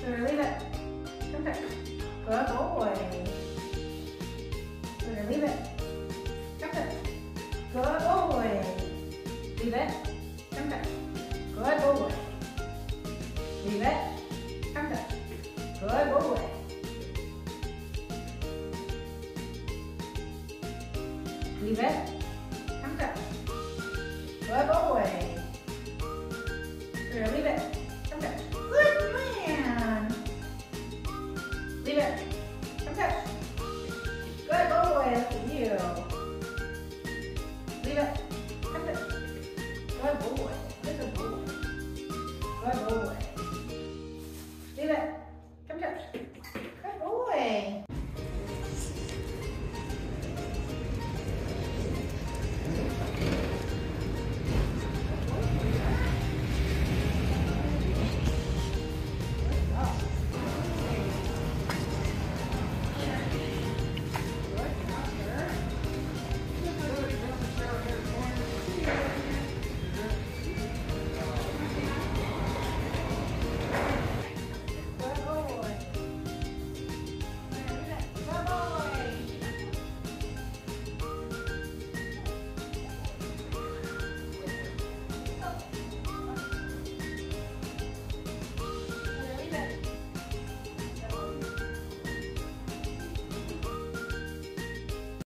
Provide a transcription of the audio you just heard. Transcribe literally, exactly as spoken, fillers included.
Sawyer, leave it. Come back. Good boy. Sawyer, leave it. Come back. Good boy. Leave it. Come back. Good boy. Leave it. Come back. Good boy. Leave it. Come back. Good boy. Sawyer, leave it. Come back. Good man. Leave it. Come back. Good boy. Look at you. Leave it. Come back. Good boy.